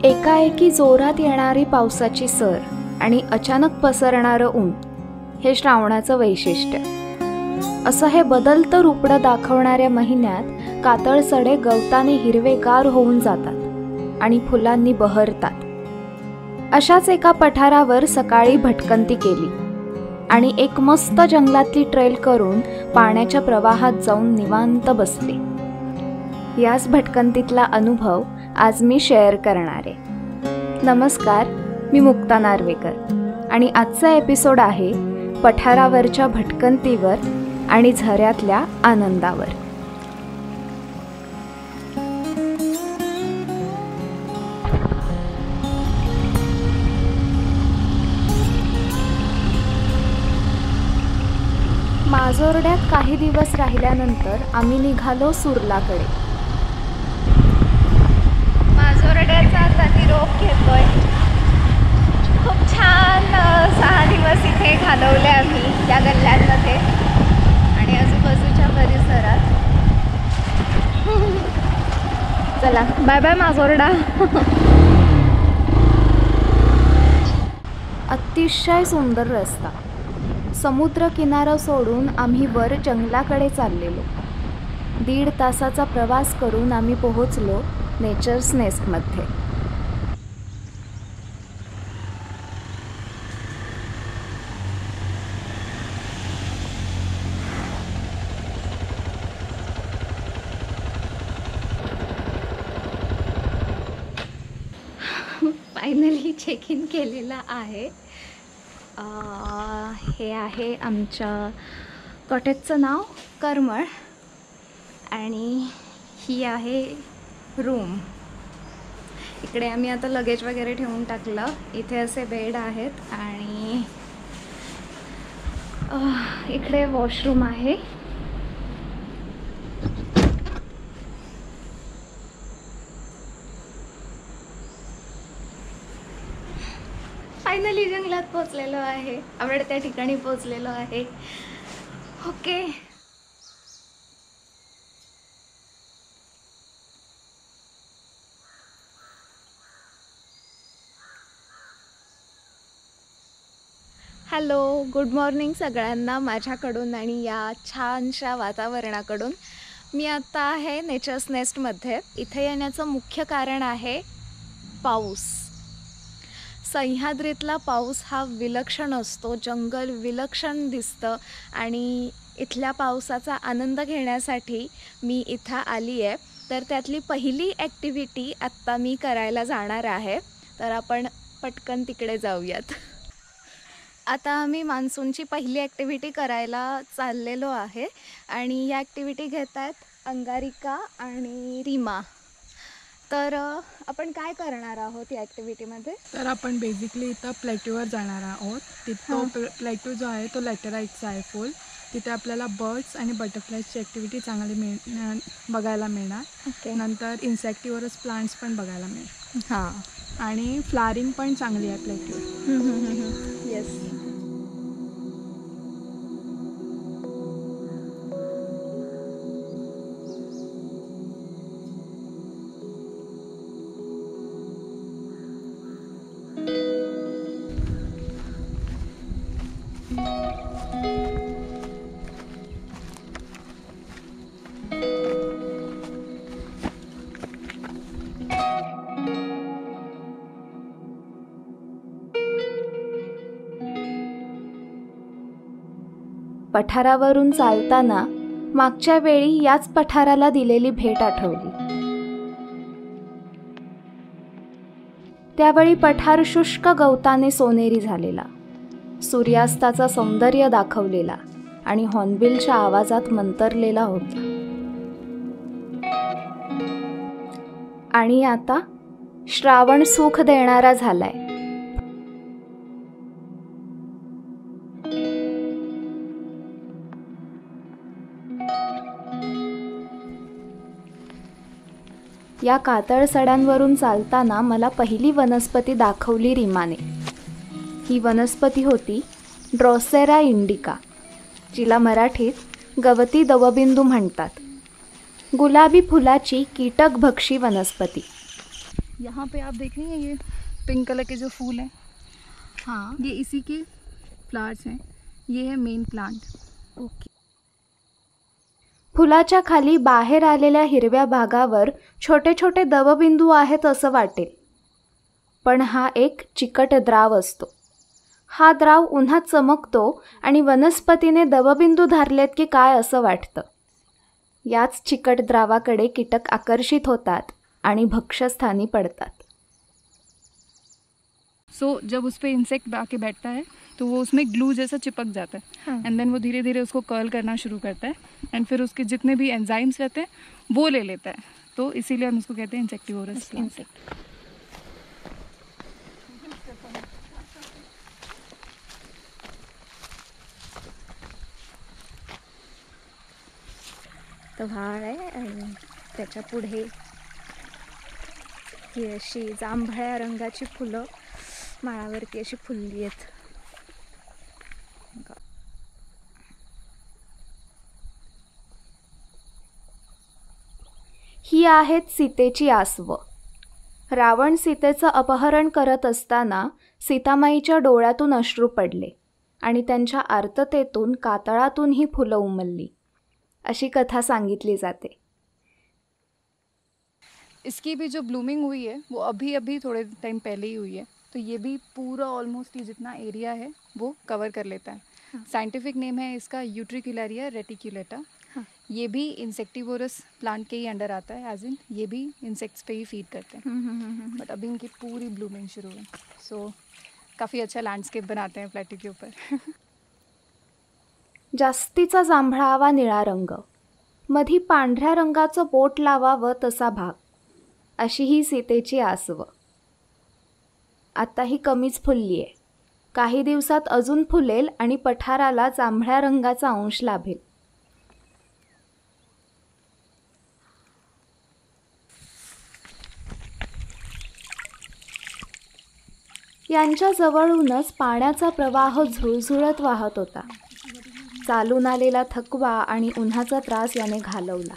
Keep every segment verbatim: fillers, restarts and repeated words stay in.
एकाएकी जोरात येणारी पावसाची सर आणि अचानक पसरणारं ऊन हे श्रावणाचं वैशिष्ट्य. असं हे बदलतं रूपडं दाखवणाऱ्या महिन्यात कातळसडे गवताने हिरवेगार होऊन जातात आणि फुलांनी बहरतात. अशाच एका पठारावर सकाळी भटकंती केली आणि एक मस्त जंगलातली ट्रेल करून पाण्याच्या प्रवाहात जाऊन निवांत बसले. याच भटकंतीतला अनुभव आज मी शेअर करणार आहे. नमस्कार, मी मुक्ता नार्वेकर आणि आजचा एपिसोड आहे पठारावरच्या भटकंतीवर आणि झऱ्यातल्या आनंदावर. माजोर्ड्यात काही दिवस राहिल्यानंतर आम्ही निघालो सुर्लाकडे. माजोर्ड्याचा प्रतिरोध घेतोय. खूप छान सहा दिवस इथे घालवले आम्ही या गल्ल्यांमध्ये आणि आजूबाजूच्या परिसरात. चला बाय बाय माजोर्डा. अतिशय सुंदर रस्ता. समुद्र किनारा सोडून आम्ही वर जंगलाकडे चाललेलो. दीड तासाचा प्रवास करून आम्ही पोहोचलो नेचर्स नेस्टमध्ये. फायनली चेक इन केलेला आहे. हे आहे आमच्या कॉटेजचं नाव करमळ आणि ही आहे रूम. इकडे आम्ही आता लगेज वगैरे ठेवून टाकलं. इथे असे बेड आहेत आणि इकडे वॉशरूम आहे. फायनली जंगलात पोचलेलो आहे. आवडत्या ठिकाणी पोचलेलो आहे. ओके, हॅलो, गुड मॉर्निंग सगळ्यांना माझ्याकडून आणि या छानशा वातावरणाकडून. मी आता आहे नेचर्स नेस्टमध्ये. इथे येण्याचं मुख्य कारण आहे पाऊस. सह्याद्रीतला पाऊस हा विलक्षण असतो. जंगल विलक्षण दिसतं आणि इथल्या पावसाचा आनंद घेण्यासाठी मी इथं आली आहे. तर त्यातली पहिली ॲक्टिव्हिटी आत्ता मी करायला जाणार आहे. तर आपण पटकन तिकडे जाऊयात. आता आम्ही मान्सूनची पहिली ॲक्टिव्हिटी करायला चाललेलो आहे आणि या ॲक्टिव्हिटी घेत आहेत अंगारिका आणि रीमा. तर आपण काय करणार आहोत या ॲक्टिव्हिटीमध्ये? तर आपण बेसिकली इथं प्लॅटूवर जाणार आहोत. तिथं प्ल प्लॅटू जो आहे तो लॅटेराईटचा आहे फुल. तिथे आपल्याला बर्ड्स आणि बटरफ्लायची ॲक्टिव्हिटी चांगली मिळ बघायला मिळणार. ओके. नंतर इन्सेक्टिव्हरच प्लांट्स पण बघायला मिळेल. हां, आणि फ्लारिंग पण चांगली आहे प्लॅटूवर. येस. पठारावरून चालताना मागच्या वेळी याच पठाराला दिलेली भेट आठवली. त्यावेळी पठार शुष्क गवताने सोनेरी झालेला, सूर्यास्ताचा सौंदर्य दाखवलेला आणि हॉर्नबिलच्या आवाजात मंतरलेला होता. आणि आता श्रावण सुख देणारा झालाय. या कातळसड्यांवरून चालताना मला पहिली वनस्पती दाखवली रीमाने. ही वनस्पती होती ड्रोसेरा इंडिका, जिला मराठीत गवती दवबिंदू म्हणतात. गुलाबी फुलाची कीटकभक्षी वनस्पती. यहाँ पे आप देख रही हैं ये पिंक कलर के जो फूल हैं, हाँ ये इसी के फ्लावर्स हैं। ये है मेन प्लांट। ओके। फुलाच्या खाली बाहेर आलेल्या हिरव्या भागावर छोटे छोटे दवबिंदू आहेत असं वाटेल, पण हा एक चिकट द्राव असतो. हा द्राव उन्हात चमकतो आणि वनस्पतीने दवबिंदू धरलेत की काय असं वाटतं. याच चिकट द्रावाकडे कीटक आकर्षित होतात आणि भक्ष्यस्थानी पडतात. सो so, जब उस पर इंसेक्ट आके बैठता है तो वो उसमें ग्लू जैसा चिपक जाता है एंड देन वो धीरे धीरे उसको कर्ल करना शुरू करता है एंड फिर उसके जितने भी एंजाइम्स रहते हैं वो ले लेता है. तो इसीलिए हम उसको कहते हैं इंसेक्टिवोरस इंसेक्ट. तर झाड आहे आणि त्याच्या पुढे ही अशी जांभळ्या रंगाची फुलं माळावरती अशी फुलली आहेत. ही आहेत सीतेची आसवं. रावण सीतेचं अपहरण करत असताना सीतामाईच्या डोळ्यातून अश्रू पडले आणि त्यांच्या आर्ततेतून कातळातून ही फुलं उमलली अशी कथा सांगितली जाते. इसकी भी जो ब्लूमिंग हुई है वो अभी अभी थोड़े टाइम पहले ही हुई है. तो ये भी पूरा ऑलमोस्ट ये जितना एरिया है वो कवर कर लेता है. साइंटिफिक नेम है इसका यूट्रिक्युलेरिया रेटिक्युलेटा. ये भी इंसेक्टिवोरस प्लांट के ही अंडर आता है, एज इन ये भी इंसेक्ट्स पे ही फीड करते हैं. बट अभी इनकी पूरी ब्लूमिंग शुरू है. सो काफ़ी अच्छा लैंडस्केप बनाते हैं प्लेट्यू के ऊपर. जास्तीचा जांभळावा निळा रंग, मधी पांढऱ्या रंगाचं बोट लावावं तसा भाग, अशी ही सीतेची आसवं. आता ही कमीच फुलली आहे. काही दिवसात अजून फुलेल आणि पठाराला जांभळ्या रंगाचा अंश लाभेल. यांच्या जवळूनच पाण्याचा प्रवाह झुळझुळत वाहत होता. चालून आलेला थकवा आणि उन्हाचा त्रास याने घालवला.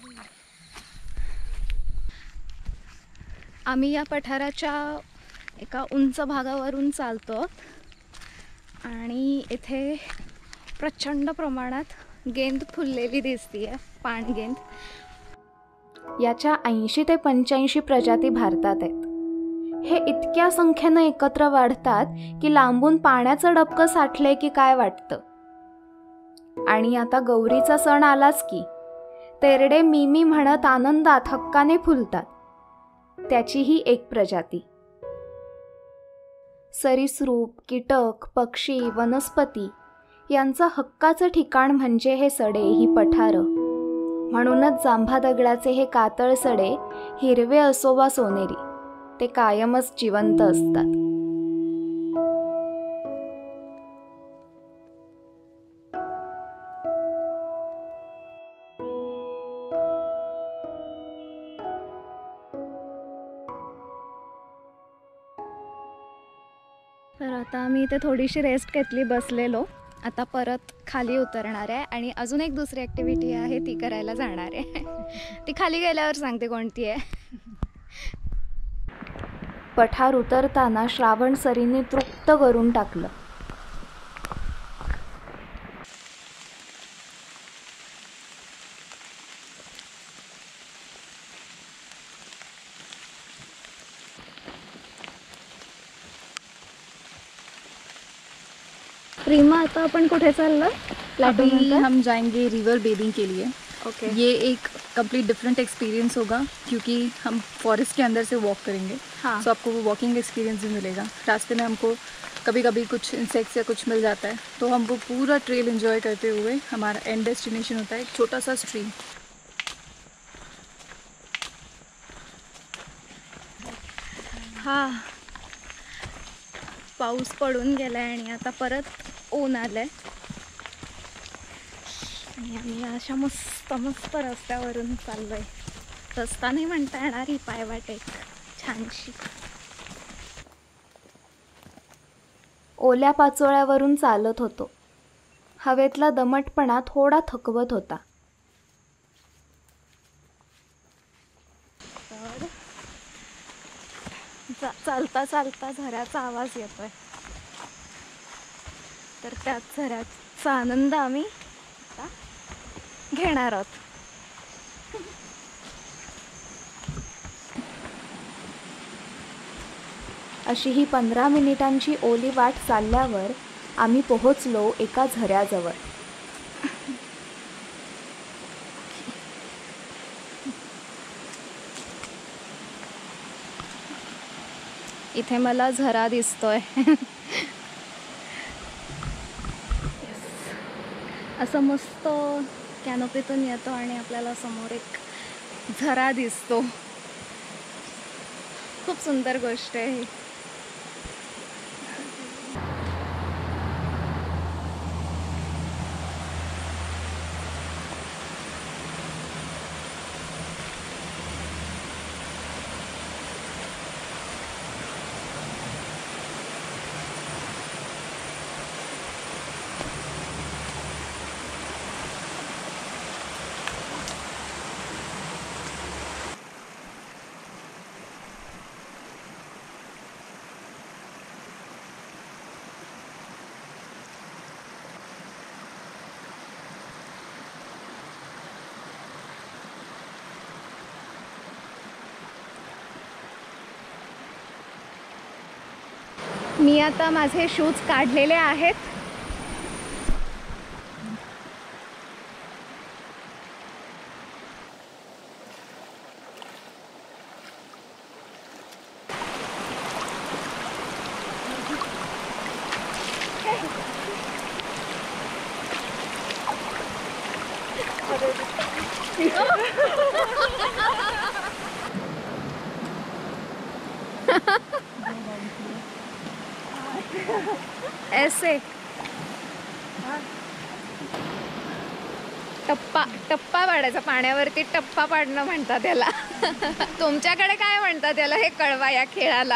आम्ही या पठाराच्या एका उंच भागावरून चालतो आणि इथे प्रचंड प्रमाणात गेंद फुललेली दिसतीये, पाणगेंद. याच्या ऐंशी ते पंच्याऐंशी प्रजाती भारतात आहेत. हे इतक्या संख्येनं एकत्र वाढतात की लांबून पाण्याचं डबकं साठलंय की काय वाटतं. आणि आता गौरीचा सण आलाच की तेरडे मिमी म्हणत आनंदात हक्काने फुलतात. त्याची ही एक प्रजाती. सरीसृप, कीटक, पक्षी, वनस्पती यांचं हक्काचं ठिकाण म्हणजे हे सडे, ही पठारं. म्हणूनच जांभा दगडाचे हे कातळ सडे हिरवे असो वा सोनेरी, ते कायमच जिवंत असतात. तर आता आम्ही इथे थोडीशी रेस्ट घेतली, बसलेलो. आता परत खाली उतरणार आहे आणि अजून एक दुसरी ॲक्टिव्हिटी आहे ती करायला जाणार आहे. ती खाली गेल्यावर सांगते कोणती आहे. पठार उतरताना श्रावण सरींनी तृप्त करून टाकलं. प्रेमा, आता अपन कुठे चाललो? अभी हम जाएंगे रिवर बेदिंग के लिए. Okay okay. ये एक कंप्लीट डिफरेंट एक्सपीरियंस होगा क्योंकि हम फॉरेस्ट के अंदर से वॉक करेंगे. हाँ. सो आपको वो वॉकिंग एक्सपीरियंस भी मिलेगा. रास्ते में हमको कभी कभी कुछ इंसेक्ट्स या कुछ मिल जाता है तो हम वो पूरा ट्रेल एंजॉय करते हुए हमारा एंड डेस्टिनेशन होता है एक छोटा सा स्ट्रीम. हा, पाऊस पडून गेलाय आणि आता परत ऊन आलंय आणि आम्ही अशा मस्त मस्त रस्त्यावरून चाललोय. रस्ता नाही म्हणता येणार, ही पायवाट एक छानशी. ओल्या पाचोळ्यावरून चालत होतो. हवेतला दमटपणा थोडा थकवत होता. चा चालता चालता झऱ्याचा आवाज येतोय, तर त्याच झऱ्याचा आनंद आम्ही आता घेणार आहोत. अशी ही पंधरा मिनिटांची ओली वाट चालल्यावर आम्ही पोहोचलो एका झऱ्याजवळ. इथे मला झरा दिसतोय. असं मस्त कॅनोपीतून येतो आणि आपल्याला समोर एक झरा दिसतो. खूप सुंदर गोष्ट आहे ही. मी आता माझे शूज काढलेले आहेत. ऐसे टप्पा टप्पा पाडायचा, पाण्यावरती टप्पा पाडणं म्हणतात त्याला. तुमच्याकडे काय म्हणतात त्याला हे कळवा या खेळाला.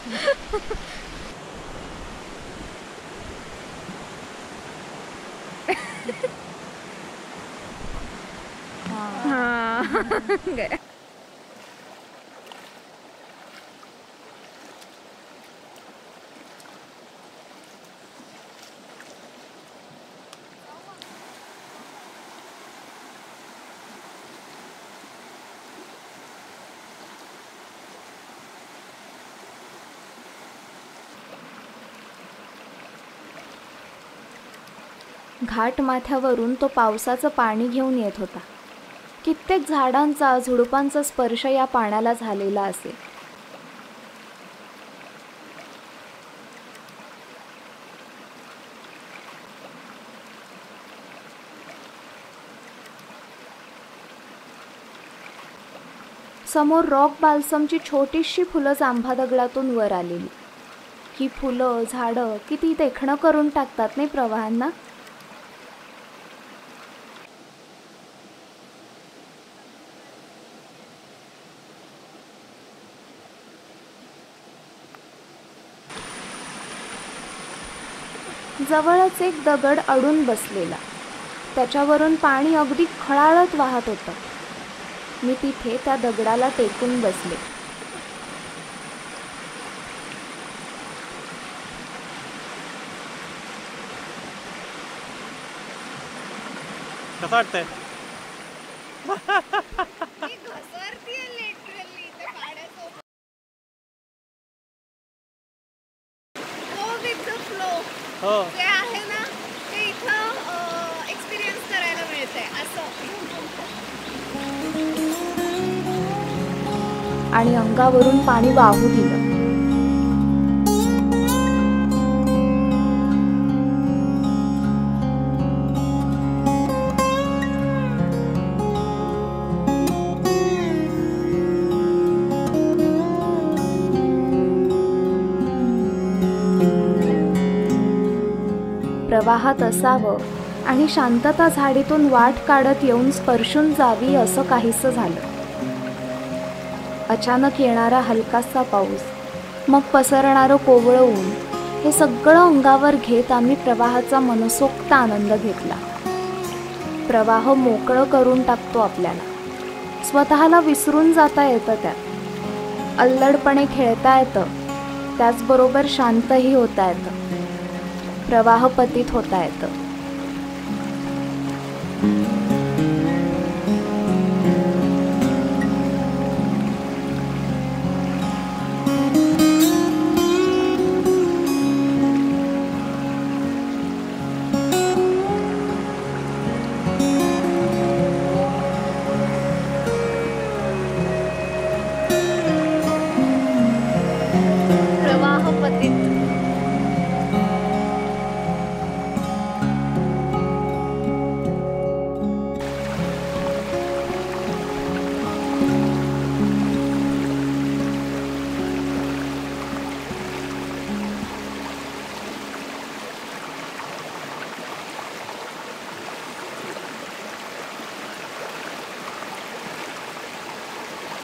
हा. घाट माथ्यावरून तो पावसाचं पाणी घेऊन येत होता. कित्येक झाडांचा झुडुपांचा स्पर्श या पाण्याला झालेला असेल. समोर रॉक बाल्समची छोटीशी फुलं जांभा दगडातून वर आलेली. ही फुलं झाडं किती देखणं करून टाकतात नाही प्रवाहांना. जवळच एक दगड अडून बसलेला, त्याच्यावरून पाणी अगदी खळाळत वाहत होतं. मी तिथे त्या दगडाला टेकून बसले. कसं वाटतंय? हो, जे आहे ना ते इथं एक्सपिरियन्स करायला मिळते असं. आणि अंगावरून पाणी वाहू दिलं. प्रवाहात असावं आणि शांतता झाडीतून वाट काढत येऊन स्पर्शून जावी असं काहीसं झालं. अचानक येणारा हलकासा पाऊस, मग पसरणारं कोवळं ऊन, हे सगळं अंगावर घेत आम्ही प्रवाहाचा मनसोक्त आनंद घेतला. प्रवाह मोकळं करून टाकतो आपल्याला, स्वतःला विसरून जाता येतं त्यात. अल्लडपणे खेळता येतं, त्याचबरोबर शांतही होता येतं, प्रवाहपतीत होता येतं.